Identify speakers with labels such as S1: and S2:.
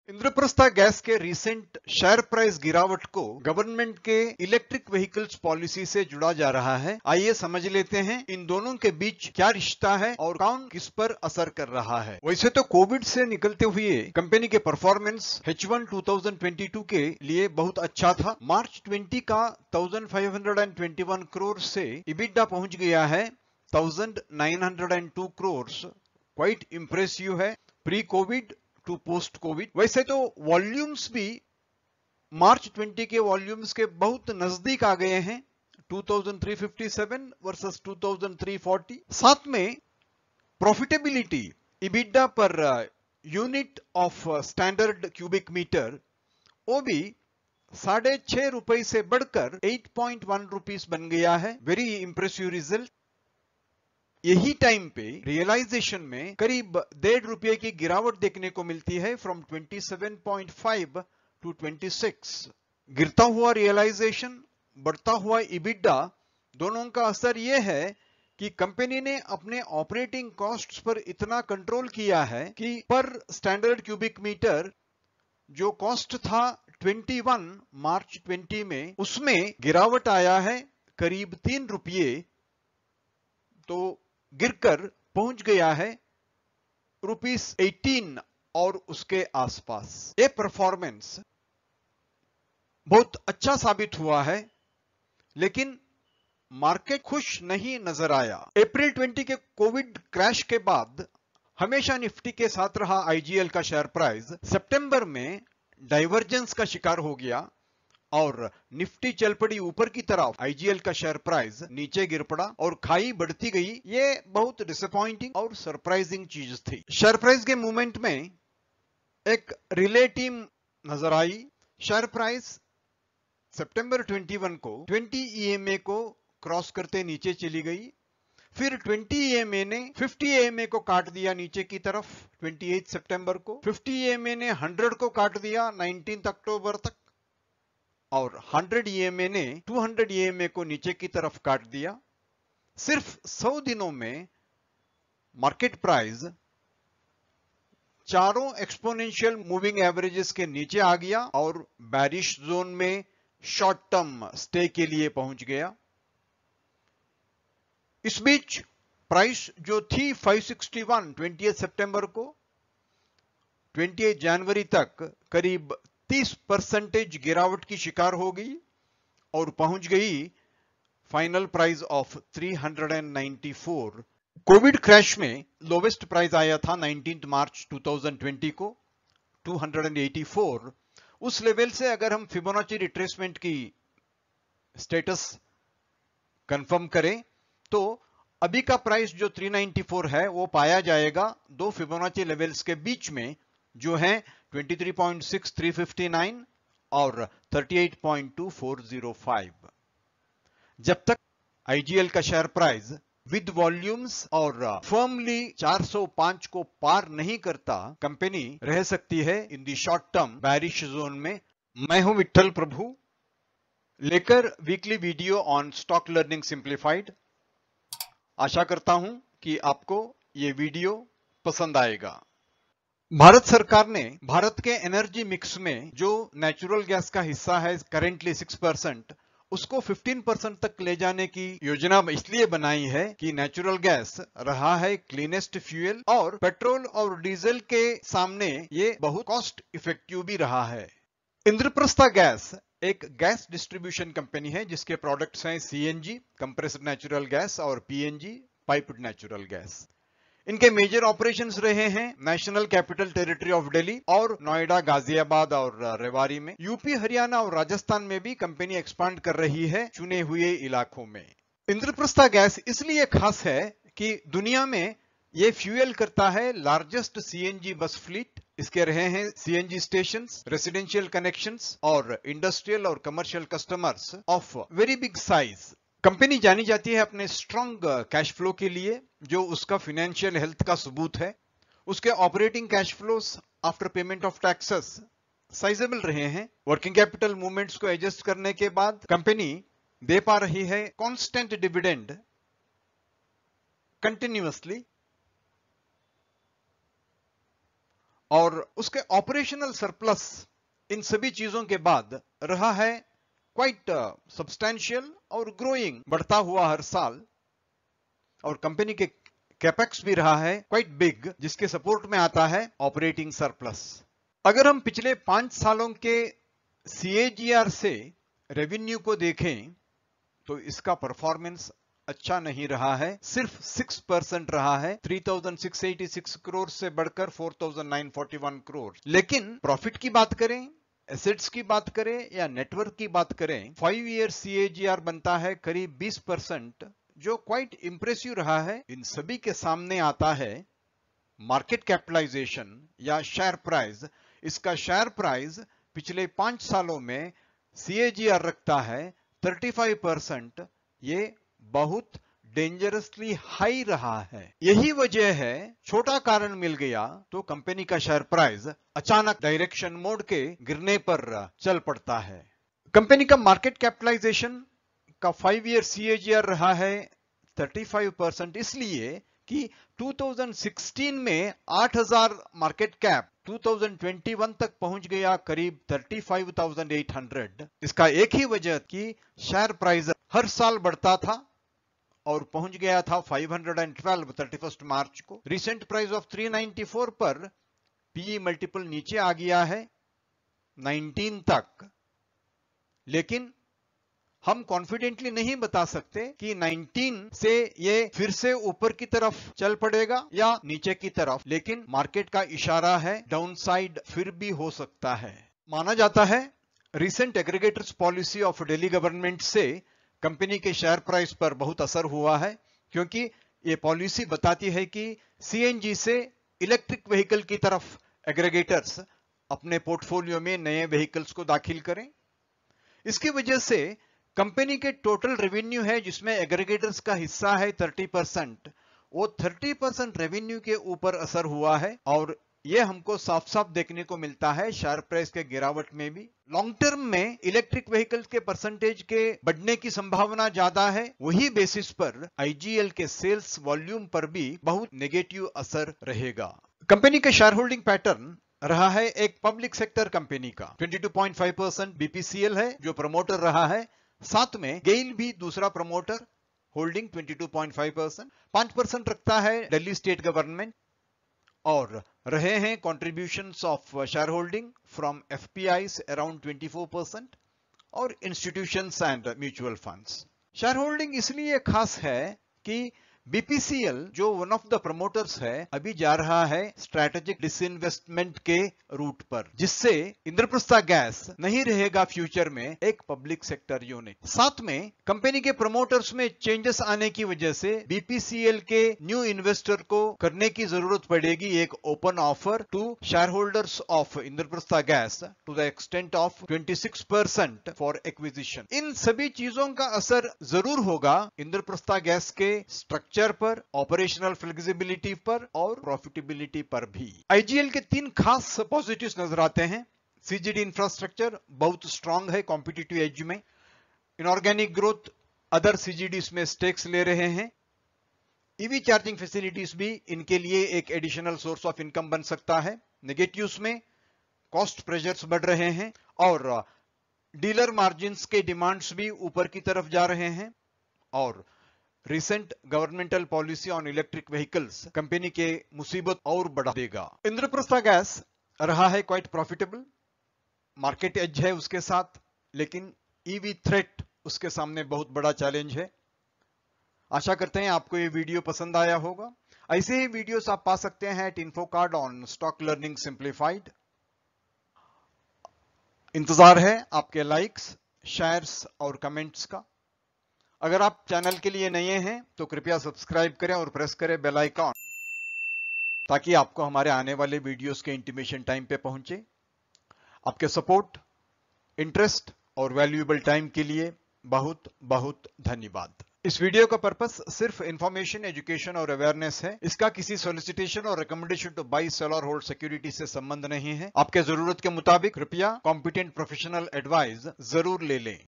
S1: Indraprastha gas के recent share price गिरावट को गवर्नमेंट के इलेक्ट्रिक व्हीकल्स पॉलिसी से जुड़ा जा रहा है। आइए समझ लेते हैं इन दोनों के बीच क्या रिश्ता है और कौन किस पर असर कर रहा है। वैसे तो कोविड से निकलते हुए कंपनी के परफॉर्मेंस H1 2022 के लिए बहुत अच्छा था। मार्च 20 का 1521 करोड़ से EBITDA पहुंच गया है 1902 करोड़। क्वाइट इंप्रेसिव है pre covid to post covid. वैसे तो वॉल्यूम्स भी मार्च 20 के वॉल्यूम्स के बहुत नजदीक आ गए हैं, 2357 वर्सेस 2340। साथ में प्रॉफिटेबिलिटी EBITDA पर unit of standard cubic metre वो भी ₹6.5 से बढ़कर 8.1 रुपीस बन गया है। Very impressive result. यही टाइम पे रियलाइजेशन में करीब ₹1.5 की गिरावट देखने को मिलती है, फ्रॉम 27.5 टू 26। गिरता हुआ रियलाइजेशन, बढ़ता हुआ EBITDA, दोनों का असर यह है कि कंपनी ने अपने ऑपरेटिंग कॉस्ट्स पर इतना कंट्रोल किया है कि पर स्टैंडर्ड क्यूबिक मीटर जो कॉस्ट था 21 मार्च 20 में, उसमें गिरावट आया है करीब ₹3, तो गिरकर पहुंच गया है ₹18 और उसके आसपास। ये परफॉर्मेंस बहुत अच्छा साबित हुआ है, लेकिन मार्केट खुश नहीं नजर आया। अप्रैल 20 के कोविड क्रैश के बाद हमेशा निफ्टी के साथ रहा IGL का शेयर प्राइस सितंबर में डाइवर्जेंस का शिकार हो गया और निफ्टी चल पड़ी ऊपर की तरफ, IGL का शेयर प्राइस नीचे गिर पड़ा और खाई बढ़ती गई। ये बहुत डिसअपॉइंटिंग और सरप्राइजिंग चीज थी। शेयर प्राइस के मूवमेंट में एक रिले टीम नजर आई। शेयर प्राइस सितंबर 21 को 20 EMA को क्रॉस करते नीचे चली गई, फिर 20 EMA ने 50 EMA को काट दिया नीचे की तरफ 28 सितंबर को, 50 EMA ने 100 को काट दिया 19 अक्टूबर तक, और 100 EMA ने 200 EMA को नीचे की तरफ काट दिया। सिर्फ 100 दिनों में मार्केट प्राइस चारों एक्सपोनेंशियल मूविंग एवरेजेस के नीचे आ गया और बैरिश जोन में शॉर्ट टर्म स्टे के लिए पहुंच गया। इस बीच प्राइस जो थी 561 28 सितंबर को, 28 जनवरी तक करीब 30% गिरावट की शिकार हो गई और पहुंच गई final price of 394। Covid crash में लोवेस्ट प्राइस आया था 19 मार्च 2020 को 284। उस लेवल से अगर हम फिबोनाची रिट्रेसमेंट की स्टेटस कंफर्म करें तो अभी का प्राइस जो 394 है वो पाया जाएगा दो फिबोनाची लेवल्स के बीच में, जो है 23.6359 और 38.2405। जब तक IGL का शेयर प्राइस विद वॉल्यूम्स और फर्मली 405 को पार नहीं करता, कंपनी रह सकती है in the short term bearish zone में। मैं हूं विट्ठल प्रभु, लेकर weekly video on stock learning simplified. आशा करता हूं कि आपको ये वीडियो पसंद आएगा। भारत सरकार ने भारत के एनर्जी मिक्स में जो नेचुरल गैस का हिस्सा है करेंटली 6%, उसको 15% तक ले जाने की योजना इसलिए बनाई है कि नेचुरल गैस रहा है क्लीनेस्ट फ्यूल और पेट्रोल और डीजल के सामने ये बहुत कॉस्ट इफेक्टिव भी रहा है। इंद्रप्रस्था गैस एक गैस डिस्ट्रीब्यूशन कंपनी है जिसके प्रोडक्ट्स हैं CNG कंप्रेस्ड नेचुरल गैस और PNG पाइप्ड नेचुरल गैस। इनके मेजर ऑपरेशंस रहे हैं national capital territory of Delhi और नोएडा, गाजियाबाद और रेवाड़ी में। यूपी, हरियाणा और राजस्थान में भी कंपनी एक्सपांड कर रही है चुने हुए इलाकों में। इंद्रप्रस्था गैस इसलिए खास है कि दुनिया में ये फ्यूल करता है लार्जेस्ट CNG बस फ्लीट। इसके रहे हैं CNG स्टेशंस, रेसिडेंशियल कनेक्शंस और इंडस्ट्रियल और commercial customers of very big size. Company जानी जाती है अपने स्ट्रॉन्ग कैश फ्लो के लिए, जो उसका फाइनेंशियल हेल्थ का सबूत है। उसके operating cash flows after payment of taxes sizeable रहे हैं। वर्किंग कैपिटल मूवमेंट्स को एडजस्ट करने के बाद कंपनी दे पा रही है कांस्टेंट डिविडेंड कंटिन्यूअसली। और उसके ऑपरेशनल सरप्लस इन सभी चीजों के बाद रहा है क्वाइट सब्सटैंशियल और ग्रोइंग, बढ़ता हुआ हर साल। और कंपनी के कैपेक्स भी रहा है क्वाइट बिग, जिसके सपोर्ट में आता है ऑपरेटिंग सरप्लस। अगर हम पिछले 5 सालों के CAGR से रेवेन्यू को देखें तो इसका परफॉर्मेंस अच्छा नहीं रहा है, सिर्फ 6% रहा है। 3686 करोड़ से बढ़कर 4941 करोड़। लेकिन प्रॉफिट की बात करें, एसेट्स की बात करें या नेटवर्क की बात करें, 5 ईयर CAGR बनता है करीब 20%, जो क्वाइट इंप्रेसिव रहा है। इन सभी के सामने आता है मार्केट कैपिटलाइजेशन या शेयर प्राइस। इसका शेयर प्राइस पिछले 5 सालों में CAGR रखता है 35%। ये बहुत डेंजरसली हाई रहा है। यही वजह है, छोटा कारण मिल गया तो कंपनी का शेयर प्राइस अचानक डायरेक्शन मोड़ के गिरने पर चल पड़ता है। कंपनी का मार्केट कैपिटलाइजेशन का 5 ईयर CAGR रहा है 35%, इसलिए कि 2016 में 8000 मार्केट कैप 2021 तक पहुंच गया करीब 35,800। इसका एक ही वजह कि शेयर प्राइस हर साल बढ़ता था और पहुंच गया था 512 31 मार्च को। रिसेंट प्राइस ऑफ 394 पर PE मल्टीपल नीचे आ गया है 19 तक, लेकिन हम कॉन्फिडेंटली नहीं बता सकते कि 19 से ये फिर से ऊपर की तरफ चल पड़ेगा या नीचे की तरफ, लेकिन मार्केट का इशारा है डाउनसाइड फिर भी हो सकता है। माना जाता है recent aggregators policy of Delhi government से कंपनी के शेयर प्राइस पर बहुत असर हुआ है, क्योंकि ये पॉलिसी बताती है कि CNG से इलेक्ट्रिक व्हीकल की तरफ एग्रीगेटर्स अपने पोर्टफोलियो में नए व्हीकल्स को दाखिल करें। इसकी वजह से कंपनी के टोटल रेवेन्यू है जिसमें एग्रीगेटर्स का हिस्सा है 30%, वो 30% रेवेन्यू के ऊपर असर हुआ है और ये हमको साफ साफ देखने को मिलता है शेयर प्राइस के गिरावट में भी। लॉन्ग टर्म में इलेक्ट्रिक व्हीकल्स के परसेंटेज के बढ़ने की संभावना ज्यादा है, वही बेसिस पर IGL के सेल्स वॉल्यूम पर भी बहुत नेगेटिव असर रहेगा। कंपनी के शेयर होल्डिंग पैटर्न रहा है एक पब्लिक सेक्टर कंपनी का। 22.5% BPCL है जो प्रमोटर रहा है, साथ में गेल भी दूसरा प्रमोटर होल्डिंग 22.5%। 5% रखता है दिल्ली स्टेट गवर्नमेंट और रहे हैं contributions of shareholding from FPIs around 24% और institutions and mutual funds. Shareholding इसलिए खास है कि BPCL जो वन ऑफ द प्रमोटर्स है, अभी जा रहा है स्ट्रैटेजिक डिसइन्वेस्टमेंट के रूट पर, जिससे इंद्रप्रस्थ गैस नहीं रहेगा फ्यूचर में एक पब्लिक सेक्टर यूनिट। साथ में कंपनी के प्रमोटर्स में चेंजेस आने की वजह से BPCL के न्यू इन्वेस्टर को करने की जरूरत पड़ेगी एक open offer to shareholders of Indraprastha gas to the extent of 26% for acquisition. इन सभी चीजों का असर जरूर होगा इंद्रप्रस्थ गैस के स्ट्रक्चर पर, ऑपरेशनल फ्लेक्सिबिलिटी पर और प्रॉफिटेबिलिटी पर भी। IGL के 3 खास पॉजिटिव्स नजर आते हैं। CGD इंफ्रास्ट्रक्चर बहुत स्ट्रांग है कॉम्पिटिटिव एज में। इनऑर्गेनिक ग्रोथ, अदर CGDs में स्टेक्स ले रहे हैं। EV चार्जिंग फैसिलिटीज भी इनके लिए एक एडिशनल सोर्स ऑफ इनकम बन सकता है। नेगेटिव्स में कॉस्ट प्रेशर्स बढ़ रहे हैं और डीलर मार्जिन्स के डिमांड्स भी ऊपर की तरफ जा रहे हैं और recent governmental policy on electric vehicles company के मुसीबत और बढ़ा देगा। इंद्रप्रस्थ गैस रहा है क्वाइट प्रॉफिटेबल, मार्केट एज है उसके साथ, लेकिन EV थ्रेट उसके सामने बहुत बड़ा चैलेंज है। आशा करते हैं आपको ये वीडियो पसंद आया होगा। ऐसे ही वीडियोस आप पा सकते हैं एट InfoCard on stock learning simplified. इंतजार है आपके लाइक्स, शेयर्स और कमेंट्स का। अगर आप चैनल के लिए नए हैं तो कृपया सब्सक्राइब करें और प्रेस करें बेल आइकॉन, ताकि आपको हमारे आने वाले वीडियोस के इंटीमेशन टाइम पे पहुंचे। आपके सपोर्ट, इंटरेस्ट और वैल्यूएबल टाइम के लिए बहुत बहुत धन्यवाद। इस वीडियो का पर्पस सिर्फ इंफॉर्मेशन, एजुकेशन और अवेयरनेस है। इसका किसी सोलिसिटेशन और रिकमेंडेशन टू बाई, सेल और होल्ड सिक्योरिटी से संबंध नहीं है। आपके जरूरत के मुताबिक कृपया कॉम्पिटेंट प्रोफेशनल एडवाइस जरूर ले लें।